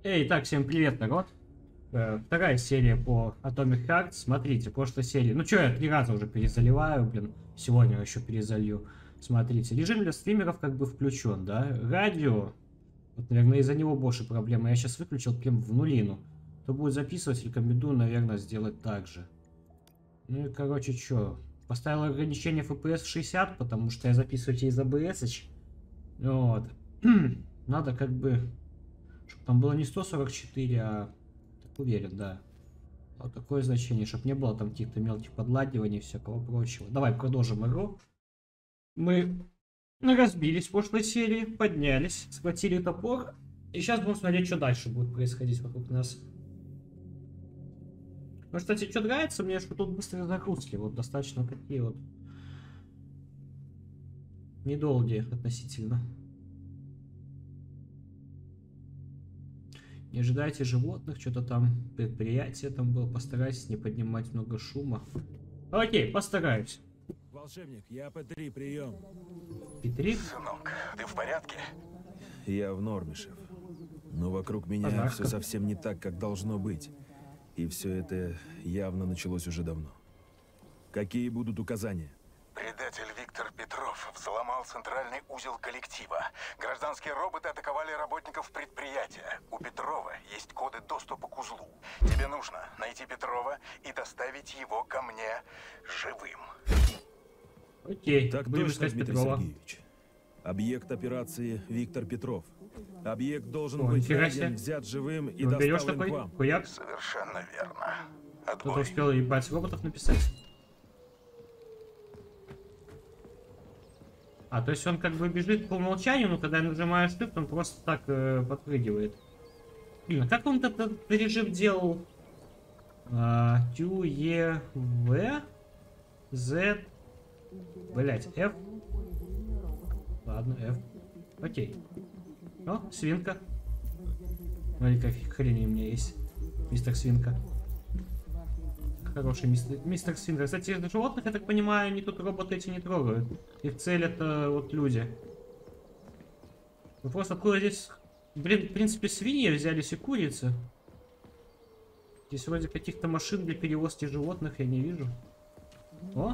Эй, так, всем привет, народ. Вторая серия по Atomic Heart. Смотрите, прошлой серии. Ну что, я 3 раза уже перезаливаю, блин. Сегодня еще перезалью. Смотрите, режим для стримеров как бы включен, да. Радио. Вот, наверное, из-за него больше проблем. Я сейчас выключил прям в нулину. Кто будет записывать, рекомендую, наверное, сделать так же. Ну и, короче, что. Поставил ограничение FPS в 60, потому что я записываю через ABS. Вот. Надо как бы... Чтобы там было не 144, а... Так уверен, да. Вот такое значение, чтобы не было там каких-то мелких подладиваний и всякого прочего. Давай продолжим игру. Мы разбились в прошлой серии, поднялись, схватили топор. И сейчас будем смотреть, что дальше будет происходить вокруг нас. Ну, кстати, что нравится мне, что тут быстрые загрузки. Вот достаточно такие вот. Недолгие относительно. Не ожидайте животных, что-то там предприятие там было. Постарайтесь не поднимать много шума. Окей, постараюсь. Волшебник, я П3, прием. П3? Сынок, ты в порядке? Я в норме, шеф. Но вокруг меня все совсем не так, как должно быть. И все это явно началось уже давно. Какие будут указания? Предатель Виктор Петров взломал центральный узел коллектива. Гражданские роботы атаковали работников предприятия. У Петрова есть коды доступа к узлу. Тебе нужно найти Петрова и доставить его ко мне живым. Окей, Так будем точно, искать Дмитрий Петрова. Сергеевич. Объект операции Виктор Петров. Объект должен О, быть нифига себе. найден, взят живым и Ты берешь доставлен такой к вам. хуяк? Совершенно верно. Кто-то Отбой. успел ебать роботов написать. А, то есть он как бы бежит по умолчанию, но когда нажимаешь shift, он просто так подпрыгивает. Блин, а как он этот режим делал? Q, E, V, Z, блять, F. Ладно, F. Окей. О, свинка. Смотри, как хрень у меня есть. Мистер Свинка. Хороший мистер Свинка. Кстати, животных, я так понимаю, они тут роботы эти не трогают. Их цель это вот люди. Вопрос, откуда здесь... Блин, в принципе, свиньи взялись и курицы. Здесь вроде каких-то машин для перевозки животных я не вижу. О!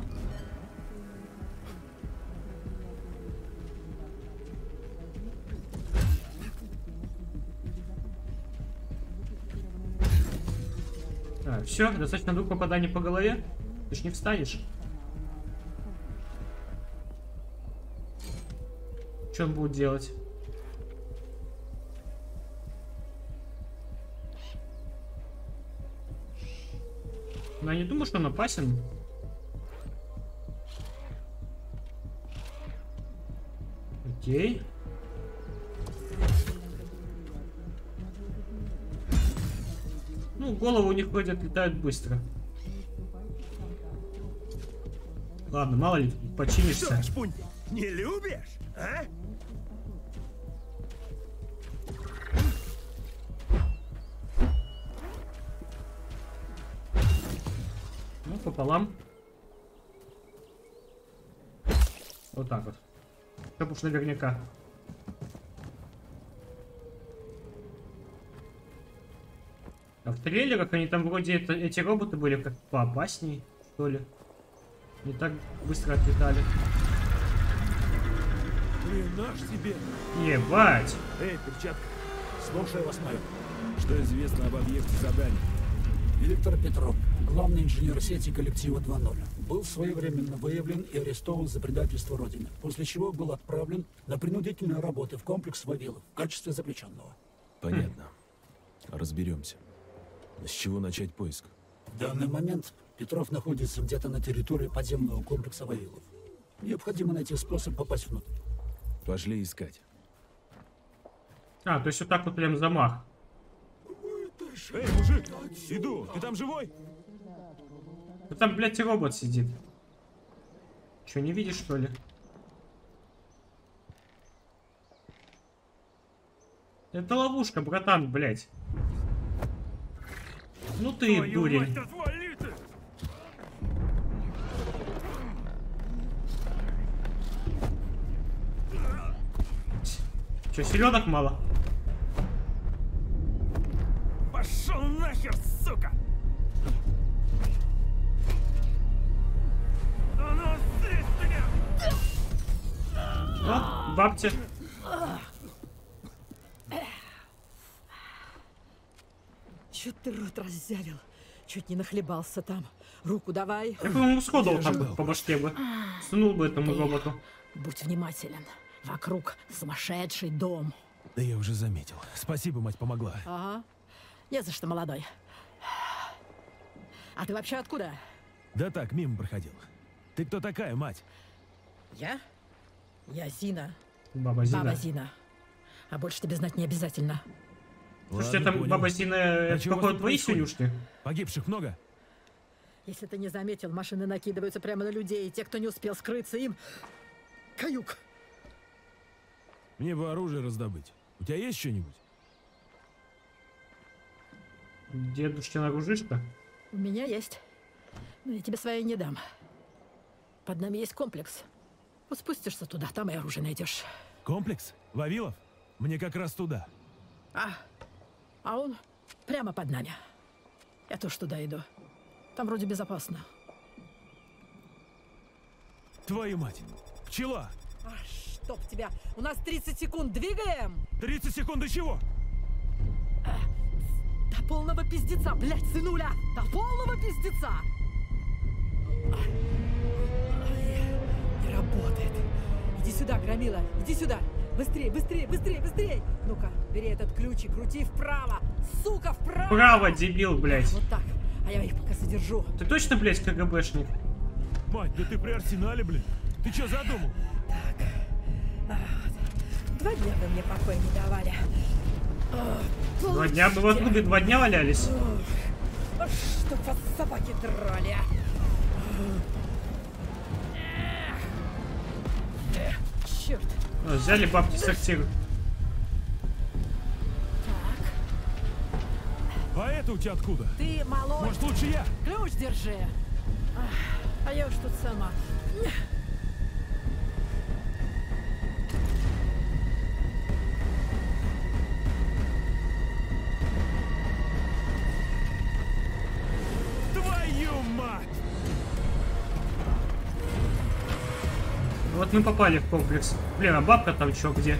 Все, достаточно 2 попаданий по голове. Ты ж не встанешь. Что он будет делать? Ну, я не думаю, что он опасен. Окей. Ну, головы у них вроде отлетают быстро. Ладно, мало ли, починишься. Что, Шпунь, не любишь, а? Ну, пополам. Вот так вот. Чтоб уж наверняка. А в трейлерах они там вроде эти роботы были как поопаснее, что ли. Не так быстро отлетали. Блин, наш тебе. Ебать! Эй, перчатка, Слушаю вас, майор. что известно об объекте задания? Виктор Петров, главный инженер сети коллектива 2.0, был своевременно выявлен и арестован за предательство Родины, после чего был отправлен на принудительные работы в комплекс Вавилов в качестве заключенного. Понятно. Разберемся. С чего начать поиск? В данный момент Петров находится где-то на территории подземного комплекса Вавилов. Необходимо найти способ попасть внутрь. Пошли искать. А, то есть вот так вот прям замах. Эй, мужик, иду, ты там живой? Да там, блядь, и робот сидит. Че, не видишь, что ли? Это ловушка, братан, блядь. Ну ты, дурень. Че, селедок мало? Пошел нахер, сука! А ну, слезь с меня! Вот, бабки. Чё ты рот раззявил? Чуть не нахлебался там. Руку давай. Я, по-моему, сходу вот так по башке бы. Сунул бы этому роботу. Будь внимателен. Вокруг сумасшедший дом. Да я уже заметил. Спасибо, мать помогла. Ага. Не за что, молодой. А ты вообще откуда? Да так, мимо проходил. Ты кто такая, мать? Я? Я Зина. Баба Зина. Баба Зина. А больше тебе знать не обязательно. Слушайте, Ладно, там понял. баба Зина, это чего у вас какой тут твои происходит? синюшки? Погибших много? Если ты не заметил, машины накидываются прямо на людей, и те, кто не успел скрыться, им... каюк. Мне бы оружие раздобыть. У тебя есть что-нибудь? Дедушкина ружишка? У меня есть. Но я тебе своей не дам. Под нами есть комплекс. Вот спустишься туда, там и оружие найдешь. Комплекс? Вавилов? Мне как раз туда. А он прямо под нами. Я тоже туда иду. Там вроде безопасно. Твою мать! Пчела! Чтоб тебя! У нас 30 секунд, двигаем! 30 секунд до чего? До полного пиздеца, блядь, сынуля! До полного пиздеца! Не работает. Иди сюда, Громила, иди сюда! Быстрей, быстрей, быстрей, быстрей! Ну-ка, бери этот ключ и крути вправо! Сука, вправо! Право, дебил, блядь. Вот так. А я их пока содержу. Ты точно, блядь, КГБшник? Мать, да ты при арсенале, блин. Ты что задумал? Так. 2 дня вы мне покоя не давали. 2 дня? Мы в клубе 2 дня валялись. Чтоб вас собаки драли. Черт. Взяли бабки сортир. А это у тебя откуда? Ты молодой. Может, лучше я? Ключ держи. А я уж тут сама. Твою мать! Вот мы попали в комплекс. Блин, а бабка там чё, где?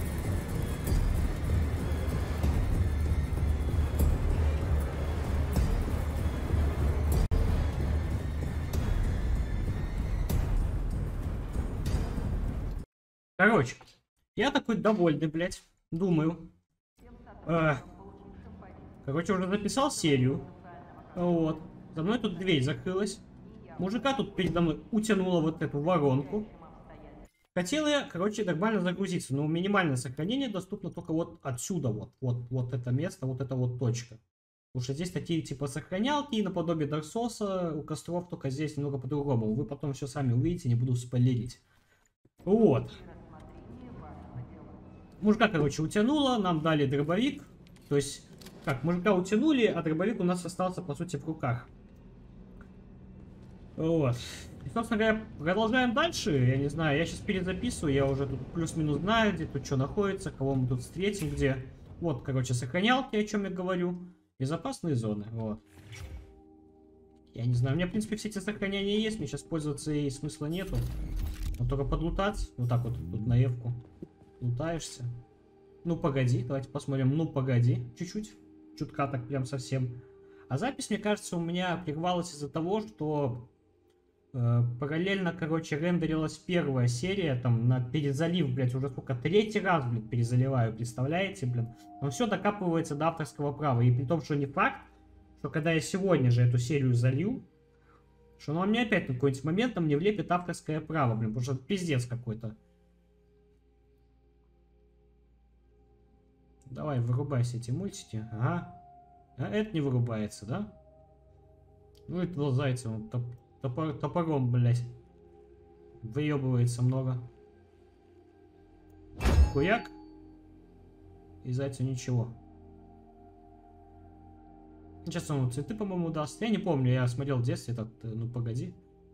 Короче, я такой довольный, блядь. Думаю. Короче, уже записал серию. Вот. За мной тут дверь закрылась. Мужика тут передо мной утянуло вот эту воронку. Хотел я, короче, нормально загрузиться, но минимальное сохранение доступно только вот отсюда, вот это место, вот эта вот точка. Потому что здесь такие типа сохранялки, наподобие Dark Souls, у костров, только здесь немного по-другому. Вы потом все сами увидите, не буду спойлерить. Вот. Мужика, короче, утянуло, нам дали дробовик. То есть, как, мужика утянули, а дробовик у нас остался, по сути, в руках. Вот. И, собственно говоря, продолжаем дальше. Я не знаю, я сейчас перезаписываю, я уже тут плюс-минус знаю, где тут что находится, кого мы тут встретим, где. Вот, короче, сохранялки, о чем я говорю. Безопасные зоны, вот. Я не знаю, у меня, в принципе, все эти сохранения есть, мне сейчас пользоваться и смысла нету. Но только подлутать, вот так вот, тут на Эвку. Лутаешься. Ну, погоди, давайте посмотрим. Ну, погоди, чуть-чуть. Чутка так прям совсем. А запись, мне кажется, у меня прервалась из-за того, что параллельно, короче, рендерилась первая серия, там, на перезалив, блядь, уже сколько, 3-й раз, блядь, перезаливаю, представляете, блин. Но все докапывается до авторского права. И при том, что не факт, что когда я сегодня же эту серию залью, что она мне опять на какой-нибудь момент там не влепит авторское право, блин, потому что это пиздец какой-то. Давай, вырубайся эти мультики. Ага. А это не вырубается, да? Ну, это зайца, он топором, блядь. Выебывается много. Хуяк. И зайцу ничего. Сейчас он цветы, по-моему, даст. Я не помню, я смотрел в детстве этот, ну погоди.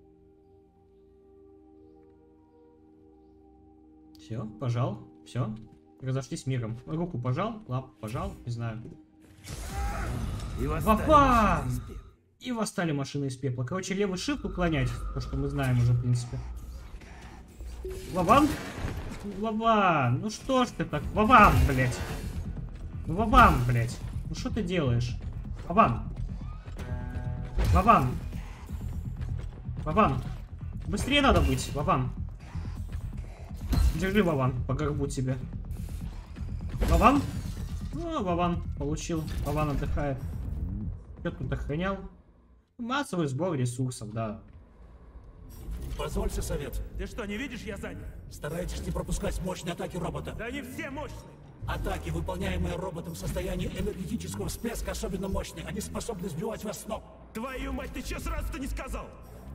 Все, пожал, все. Разошлись миром. Руку пожал, лапу пожал, не знаю. Вапа! И восстали машины из пепла. Короче, левый shift уклонять. То, что мы знаем уже, в принципе. Вован? Вован! Ну что ж ты так? Вован, блядь! Ну, Вован, блядь! Ну что ты делаешь? Вован! Вован! Вован! Быстрее надо быть, Вован! Держи, Вован, по горбу тебе. Вован? Ну, Вован получил. Вован отдыхает. Что тут охранял? Массовый сбор ресурсов, да. Позвольте совет. Ты что, не видишь, я занят? Старайтесь не пропускать мощные атаки робота. Да они все мощные. Атаки, выполняемые роботом в состоянии энергетического всплеска, особенно мощные. Они способны сбивать вас с ног. Твою мать, ты че сразу-то не сказал?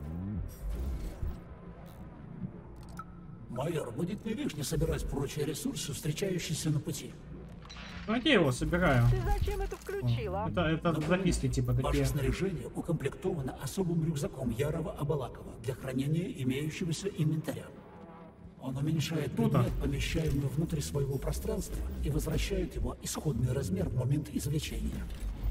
Майор, будет не лишне собирать прочие ресурсы, встречающиеся на пути. Ну, я его собираю. Ты зачем это включила? Это записки типа Ваше такие. снаряжение укомплектовано особым рюкзаком Ярова Абалакова для хранения имеющегося инвентаря. Он уменьшает предмет, помещаемый внутрь своего пространства, и возвращает его исходный размер в момент извлечения.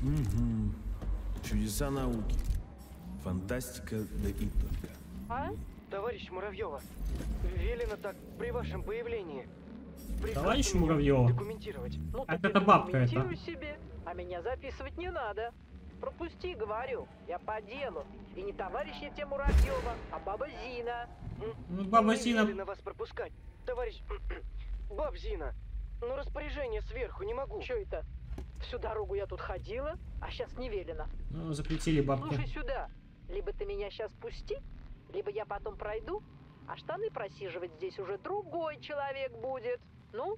Чудеса науки. Фантастика, да и только. А? Товарищ Муравьева, велено так при вашем появлении. Товарищ Муравьева? Документировать. Ну, А ты это бабка это. документируй себе, а меня записывать не надо. Пропусти, говорю, я по делу. И не товарищ тебе Муравьева, а баба Зина. Ну, баба Не Зина. велено вас пропускать. Товарищ баб Зина, ну распоряжение сверху не могу. Че это? Всю дорогу я тут ходила, а сейчас не велено. Ну, запретили бабки. Слушай сюда, либо ты меня сейчас пусти, либо я потом пройду, а штаны просиживать здесь уже другой человек будет. Ну?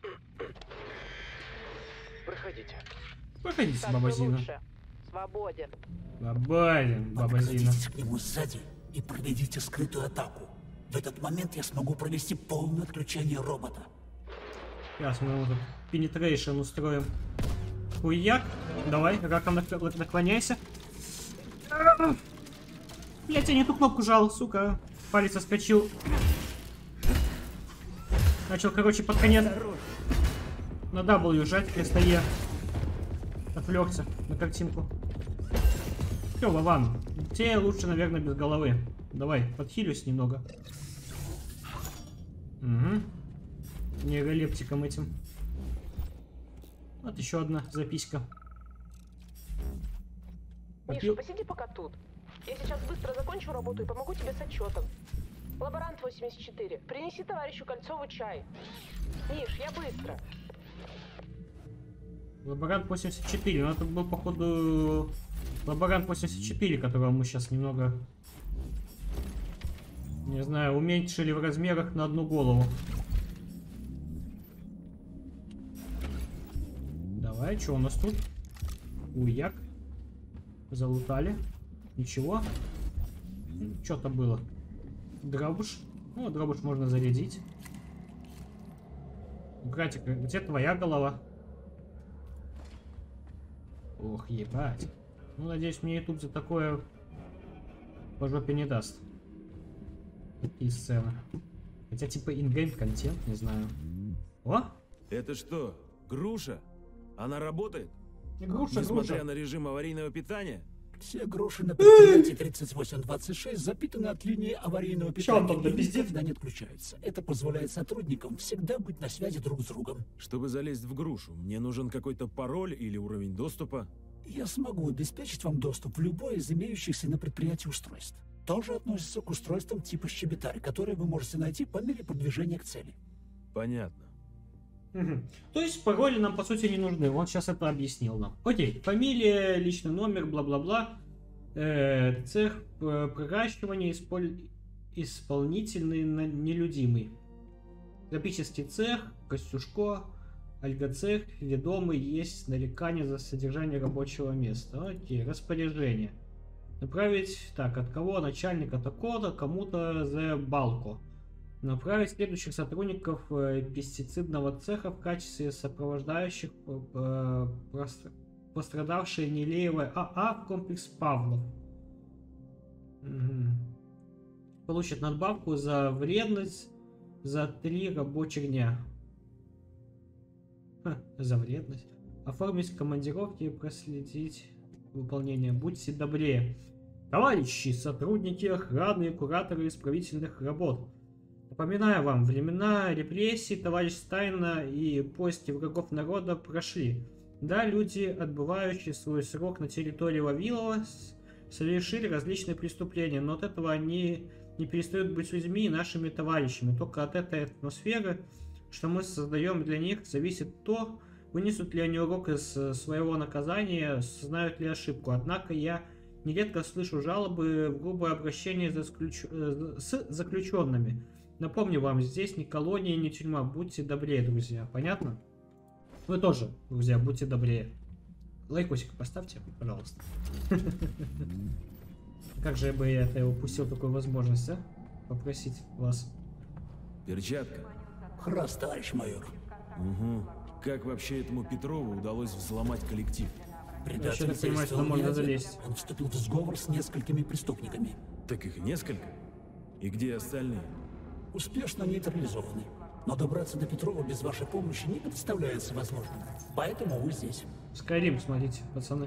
Проходите. Проходите, Так баба же Зина. лучше. Свободен. Свободен, баба Зина. Подкрадитесь к нему сзади и проведите скрытую атаку. В этот момент я смогу провести полное отключение робота. Сейчас мы его тут penetration устроим. Хуяк. Давай, раком наклоняйся. Блять, я не ту кнопку жал, сука. Палец соскочил. Начал, короче, под конец на W жать вместо E. Отвлекся на картинку. Все, Вован, тебе лучше, наверное, без головы. Давай, подхилюсь немного. Угу. Нейролептиком этим. Вот еще одна записка. Миша, посиди пока тут. Я сейчас быстро закончу работу и помогу тебе с отчетом. Лаборант 84, принеси товарищу Кольцову чай. Миш, я быстро. Лаборант 84, ну это был, походу, Лаборант 84, которого мы сейчас немного, не знаю, уменьшили в размерах на одну голову. Давай, что у нас тут? Уяк. Залутали. Ничего. Что-то было. Дробуш. Ну, дробуш можно зарядить. Братик, где твоя голова? Ох, ебать. Ну, надеюсь, мне YouTube за такое по жопе не даст. Такие сцены. Хотя, типа, ингейм контент, не знаю. О! Это что, груша? Она работает? Груша, Несмотря груша. на режим аварийного питания? Все груши на предприятии 3826 запитаны от линии аварийного Чё он питания там, да и пиздец? никогда не отключаются. Это позволяет сотрудникам всегда быть на связи друг с другом. Чтобы залезть в грушу, мне нужен какой-то пароль или уровень доступа? Я смогу обеспечить вам доступ в любое из имеющихся на предприятии устройств. Тоже относится к устройствам типа щебетарь, которые вы можете найти по мере продвижения к цели. Понятно. Угу. То есть пароли нам по сути не нужны. Он сейчас это объяснил нам. Окей, фамилия, личный номер, бла-бла-бла. Цех проращивания, исполнительный, нелюдимый. Тропический цех, Костюшко, Альгоцех, ведомый, есть нарекание за содержание рабочего места. Окей, распоряжение. Направить, так, от кого? Начальника такого-то, кому-то за балку. Направить следующих сотрудников пестицидного цеха в качестве сопровождающих пострадавшие Нелеевой АА в комплекс Павлов. Угу. Получит надбавку за вредность за 3 рабочих дня. За вредность. Оформить командировки и проследить выполнения. Будьте добрее. Товарищи, сотрудники охраны и кураторы исправительных работ. Напоминаю вам, времена репрессий, товарищ Сталина и поиски врагов народа прошли. Да, люди, отбывающие свой срок на территории Вавилова, совершили различные преступления, но от этого они не перестают быть людьми и нашими товарищами. Только от этой атмосферы, что мы создаем для них, зависит то, вынесут ли они урок из своего наказания, знают ли ошибку. Однако я нередко слышу жалобы в грубое обращение с заключенными. Напомню вам, здесь не колония, не тюрьма. Будьте добрее, друзья. Понятно? Вы тоже, друзья, будьте добрее. Лайкосик поставьте, пожалуйста. Как же бы я это упустил, такую возможность, а? Попросить вас. Перчатка. Раз, товарищ майор. Угу. Как вообще этому Петрову удалось взломать коллектив? Предатель Я понимаю, что можно залезть. Он вступил в сговор с несколькими преступниками. Так их несколько? И где остальные? Успешно нейтрализованы. Но добраться до Петрова без вашей помощи не представляется возможным. Поэтому вы здесь. Скайрим, смотрите, пацаны.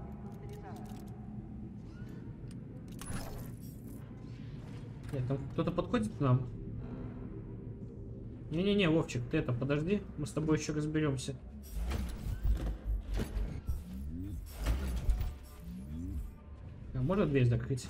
Нет, там кто-то подходит к нам. Не-не-не, Вовчик, ты это, подожди. Мы с тобой еще разберемся. А можно дверь закрыть?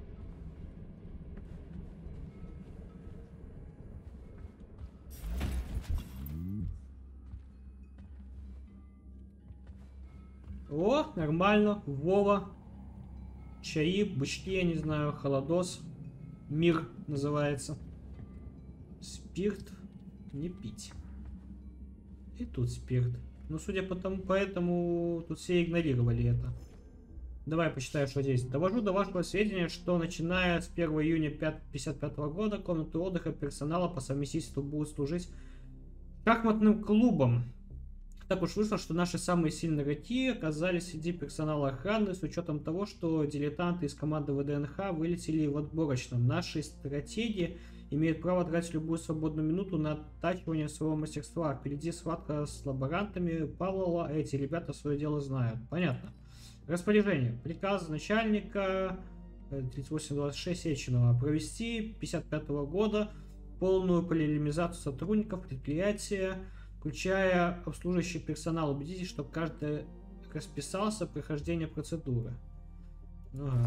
О, нормально. Вова. Чаи, бычки, я не знаю, холодос. Мир называется. Спирт не пить. И тут спирт. Ну, судя по тому, поэтому тут все игнорировали это. Давай почитаю, что здесь. Довожу до вашего сведения, что начиная с 1 июня 1955 года комнаты отдыха персонала по совместительству будут служить шахматным клубом. Так уж вышло, что наши самые сильные игроки оказались среди персонала охраны, с учетом того, что дилетанты из команды ВДНХ вылетели в отборочном. Наши стратеги имеют право тратить любую свободную минуту на оттачивание своего мастерства. Впереди схватка с лаборантами Павлова, эти ребята свое дело знают. Понятно. Распоряжение. Приказ начальника 3826 Сеченова провести 1955 года полную поляризацию сотрудников предприятия, включая обслуживающий персонал. Убедитесь, что каждый расписался прохождение процедуры. Ага.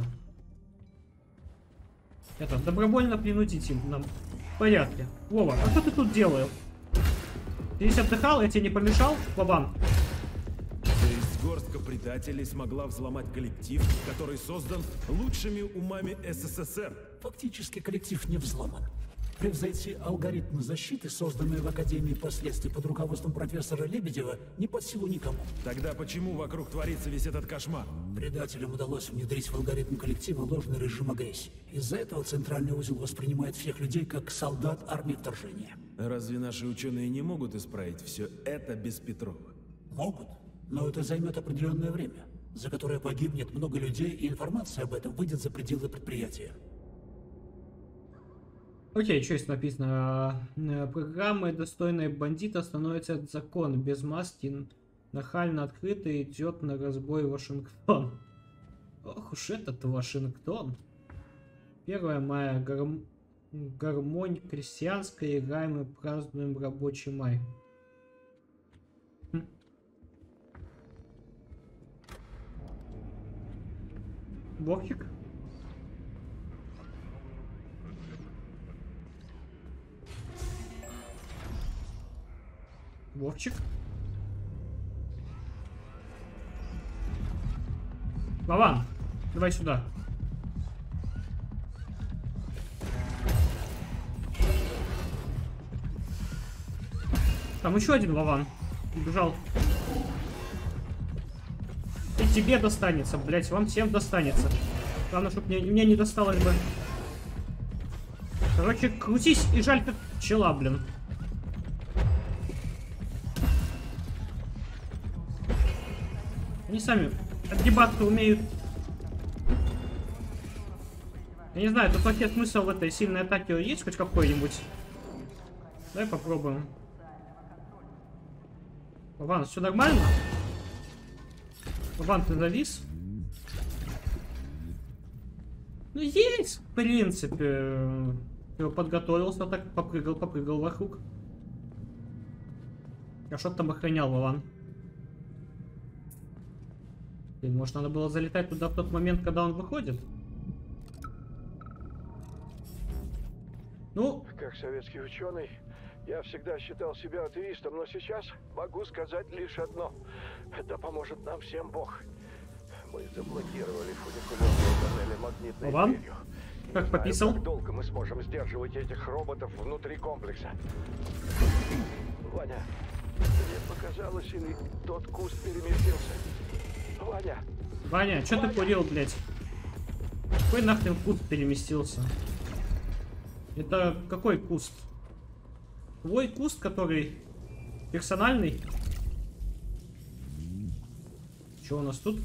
Это, добровольно принудить им нам. В порядке. Вова, а что ты тут делал? Ты здесь отдыхал? Я тебе не помешал, Вован? То есть горстка предателей смогла взломать коллектив, который создан лучшими умами СССР? Фактически коллектив не взломан. Превзойти алгоритмы защиты, созданные в Академии впоследствии под руководством профессора Лебедева, не под силу никому. Тогда почему вокруг творится весь этот кошмар? Предателям удалось внедрить в алгоритм коллектива ложный режим агрессии. Из-за этого центральный узел воспринимает всех людей как солдат армии вторжения. Разве наши ученые не могут исправить все это без Петрова? Могут, но это займет определенное время, за которое погибнет много людей, и информация об этом выйдет за пределы предприятия. Окей, что здесь написано? Программы достойные бандита становятся от закона. Без маски нахально открыто идет на разбой Вашингтон. Ох уж этот Вашингтон. 1 мая. Гармонь крестьянская. Играем и празднуем рабочий май. Вовчик? Вовчик? Вован, давай сюда. Там еще один Вован. Убежал. И тебе достанется, блять, вам всем достанется. Главное, чтобы мне не досталось бы. Короче, крутись и жаль как пчела, блин. Они сами отгибаться умеют. Я не знаю, тут вообще смысл в этой сильной атаке есть хоть какой-нибудь? Давай попробуем. Вован, все нормально? Вован, ты завис? Ну, есть, в принципе. Я подготовился, так попрыгал вокруг. А что ты там охранял, Вован? Блин, может, надо было залетать туда в тот момент, когда он выходит? Ну... Как советский ученый, я всегда считал себя атеистом, но сейчас могу сказать лишь одно. Это поможет нам всем Бог. Мы заблокировали фуникулерные тоннели магнитной дверью. Как пописал? Как долго мы сможем сдерживать этих роботов внутри комплекса? Ваня, мне показалось, или тот куст переместился? Ваня! Ваня, что ты курил, блядь? Какой нахрен куст переместился? Это какой куст? Твой куст, который персональный? Что у нас тут?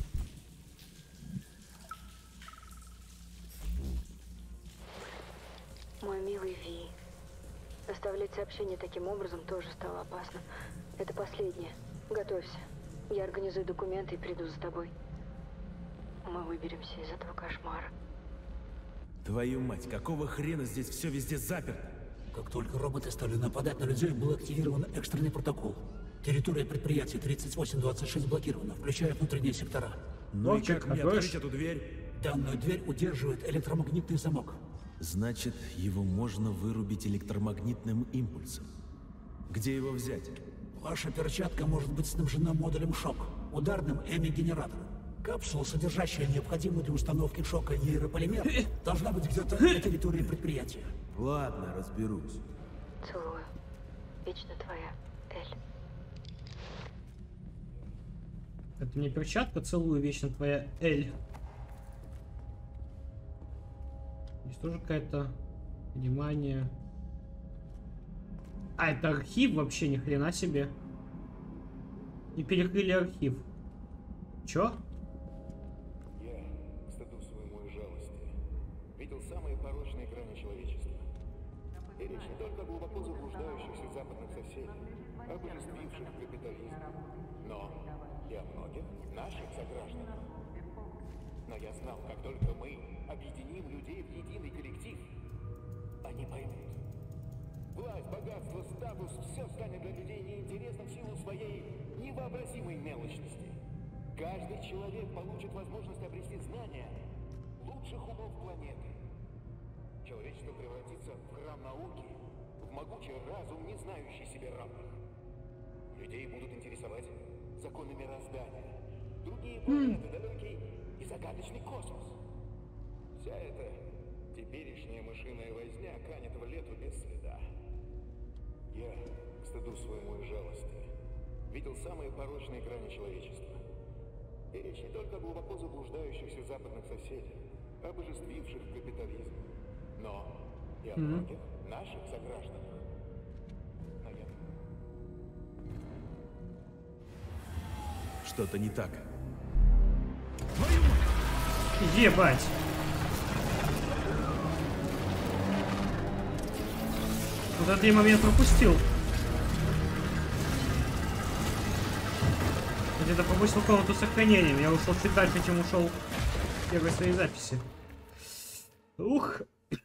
Мой милый Ви. Оставлять сообщение таким образом тоже стало опасно. Это последнее. Готовься. Я организую документы и приду за тобой. Мы выберемся из этого кошмара. Твою мать, какого хрена здесь все везде заперто? Как только роботы стали нападать на людей, был активирован экстренный протокол. Территория предприятия 3826 блокирована, включая внутренние сектора. Ну и как мне открыть эту дверь? Данную дверь удерживает электромагнитный замок. Значит, его можно вырубить электромагнитным импульсом. Где его взять? Ваша перчатка может быть снабжена модулем шок, ударным эми-генератором. Капсула, содержащая необходимую для установки шока нейрополимер, должна быть где-то на территории предприятия. Ладно, разберусь. Целую. Вечно твоя, Эль. Это не перчатка, целую, вечно твоя Эль. Здесь тоже какая-то внимание. А, это архив вообще, ни хрена себе. И перекрыли архив. Чё? Я, к стыду своему и жалости, видел самые порочные грани человечества. И речь не только о глубоко заблуждающихся западных соседей, обожествивших капитализм, но и о многих наших согражданах. Но я знал, как только мы объединим людей в единый коллектив, они поймут. Власть, богатство, статус – все станет для людей неинтересным в силу своей невообразимой мелочности. Каждый человек получит возможность обрести знания лучших умов планеты. Человечество превратится в храм науки, в могучий разум, не знающий себе равных. Людей будут интересовать законы мироздания, другие планеты, далекий и загадочный космос. Вся эта теперешняя мышиная возня канет в лету без следа. Я, к стыду своему и жалости, видел самые порочные грани человечества. И речь не только о глубоко заблуждающихся западных соседях, обожествивших капитализм, но и о многих наших согражданах. Что-то не так. Ебать! Вот этот я момент пропустил. Где-то пропустил комнату с сохранением. Я ушел чуть дальше, чем ушел в первой своей записи. Ух!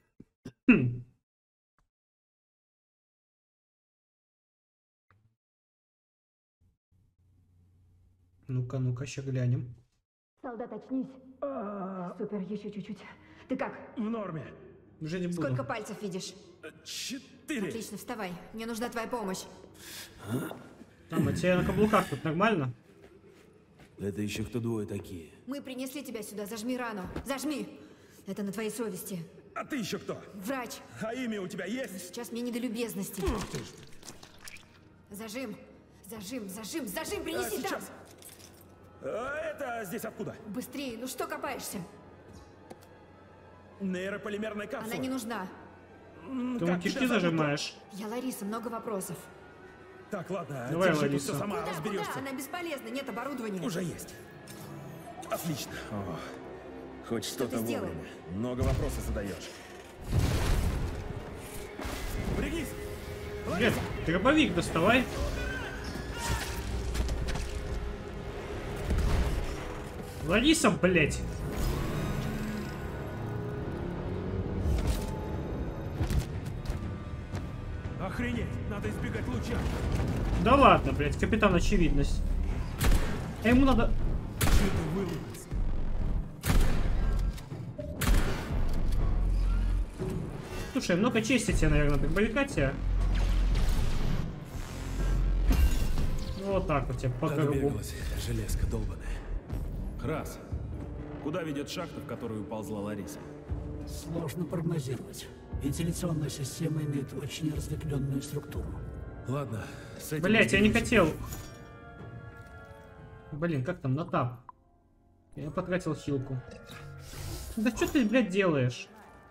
Ну-ка, ну-ка, еще глянем. Солдат, очнись. Супер, еще чуть-чуть. Ты как? В норме. Уже не буду. Сколько пальцев видишь? 4. Отлично, вставай. Мне нужна твоя помощь. Там, а тебе на каблуках тут нормально? Это еще кто двое такие? Мы принесли тебя сюда. Зажми рану. Зажми. Это на твоей совести. А ты еще кто? Врач. А имя у тебя есть? Сейчас мне не до любезности. Зажим. Зажим, зажим, зажим, принеси там. Это здесь откуда? Быстрее, ну что копаешься? Нейрополимерная капсула. Она не нужна. Ты ему кишки зажимаешь. Я Лариса, много вопросов. Так, ладно, давай, держи, Лариса. тут все сама Куда, разберешься. куда? Она бесполезна, нет оборудования. Уже есть. Отлично. О, хоть что-то ты сделал? вовремя. Много вопросов задаешь. Пригнись! Блин, дробовик доставай. Лариса, блять. Охренеть! Надо избегать луча. Да ладно, блядь, капитан очевидность. А ему надо... Что-то вылупится. Слушай, много чести тебе, наверное, дробовика тебе. Ну, вот так вот тебе по кругу. Добегалась, железка долбаная. Раз. Куда ведет шахта, в которую уползла Лариса? Сложно прогнозировать. Вентиляционная система имеет очень разветвленную структуру. Ладно, с этим... Блять, я не хотел. Блин, как там, на тап? Я потратил хилку. Да что ты, блядь, делаешь?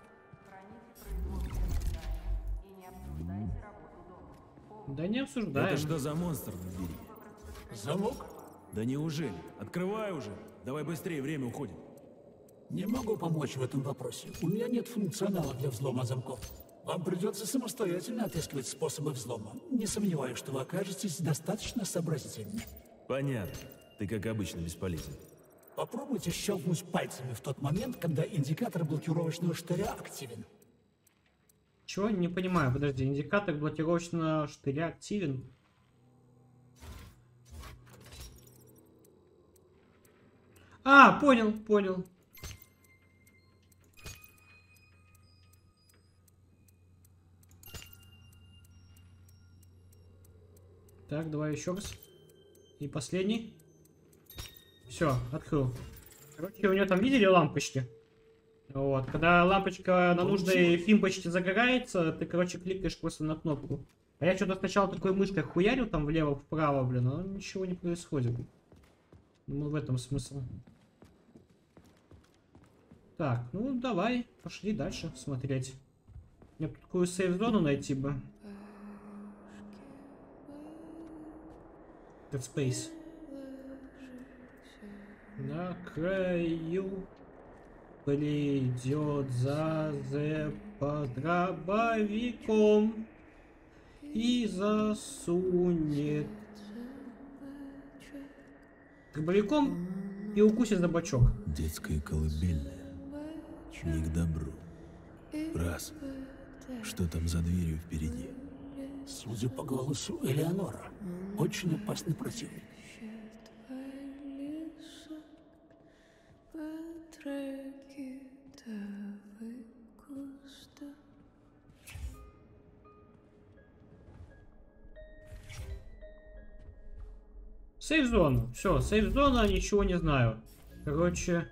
Да не обсуждаем. Это что за монстр на двери? Замок? Да неужели? Открывай уже. Давай быстрее, время уходит. Не могу помочь в этом вопросе. У меня нет функционала для взлома замков. Вам придется самостоятельно отыскивать способы взлома. Не сомневаюсь, что вы окажетесь достаточно сообразительны. Понятно. Ты, как обычно, бесполезен. Попробуйте щелкнуть пальцами в тот момент, когда индикатор блокировочного штыря активен. Чего? Не понимаю. Подожди, индикатор блокировочного штыря активен? А, понял, понял. Так, давай еще раз. И последний. Все, открыл. Короче, у него там видели лампочки? Вот, когда лампочка на нужной фимпочке загорается, ты, короче, кликаешь просто на кнопку. А я что-то сначала такой мышкой хуярил там влево-вправо, блин, но ничего не происходит. Ну, в этом смысл. Так, ну давай, пошли дальше смотреть. Мне тут такую сейф-зону найти бы. Dead Space. На краю придет за дробовиком и засунет дробовиком и укусит за бочок. Детская колыбельная. Не к добру. Раз. Что там за дверью впереди? Судя по голосу, Элеонора. Очень опасный противник. Сейф-зона. Все, сейф-зона, ничего не знаю. Короче...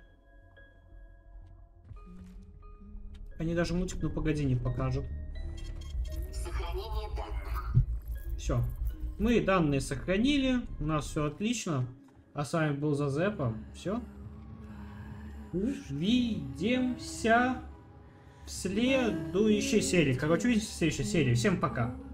Они даже мультик, ну погоди, не покажут. Сохранение данных. Все. Мы данные сохранили. У нас все отлично. А с вами был Зазепа. Все. Увидимся в следующей серии. Короче, увидимся в следующей серии. Всем пока.